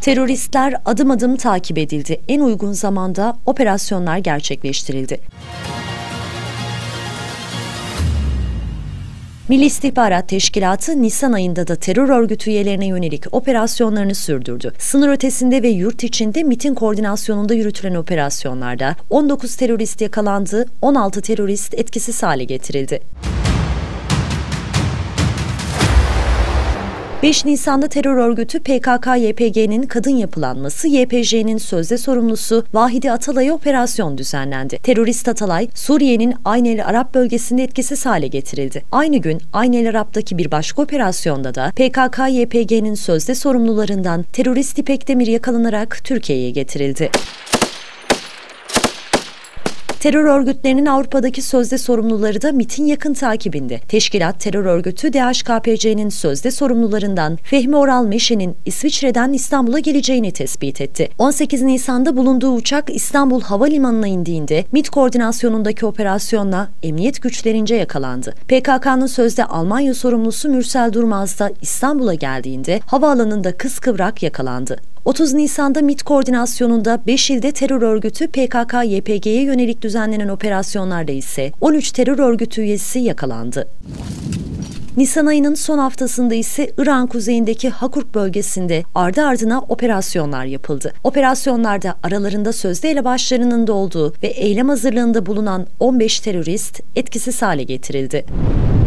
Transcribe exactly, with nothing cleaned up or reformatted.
Teröristler adım adım takip edildi. En uygun zamanda operasyonlar gerçekleştirildi. Milli İstihbarat Teşkilatı Nisan ayında da terör örgütü üyelerine yönelik operasyonlarını sürdürdü. Sınır ötesinde ve yurt içinde MİT'in koordinasyonunda yürütülen operasyonlarda on dokuz terörist yakalandı, on altı terörist etkisiz hale getirildi. beş Nisan'da terör örgütü P K K Y P G'nin kadın yapılanması Y P J'nin sözde sorumlusu Vahide Atalay'a operasyon düzenlendi. Terörist Atalay, Suriye'nin Ayn el Arab bölgesinde etkisiz hale getirildi. Aynı gün Ayn el Arab'daki bir başka operasyonda da P K K Y P G'nin sözde sorumlularından terörist İpek Demir yakalanarak Türkiye'ye getirildi. Terör örgütlerinin Avrupa'daki sözde sorumluları da MİT'in yakın takibinde. Teşkilat terör örgütü D H K P C'nin sözde sorumlularından Fehmi Oral Meşe'nin İsviçre'den İstanbul'a geleceğini tespit etti. on sekiz Nisan'da bulunduğu uçak İstanbul Havalimanı'na indiğinde MİT koordinasyonundaki operasyonla emniyet güçlerince yakalandı. P K K'nın sözde Almanya sorumlusu Mürsel Durmaz da İstanbul'a geldiğinde havaalanında kıskıvrak yakalandı. otuz Nisan'da MİT koordinasyonunda beş ilde terör örgütü P K K Y P G'ye yönelik düzenlenen operasyonlarda ise on üç terör örgütü üyesi yakalandı. Nisan ayının son haftasında ise İran kuzeyindeki Hakurk bölgesinde ardı ardına operasyonlar yapıldı. Operasyonlarda aralarında sözde elebaşlarının da olduğu ve eylem hazırlığında bulunan on beş terörist etkisiz hale getirildi.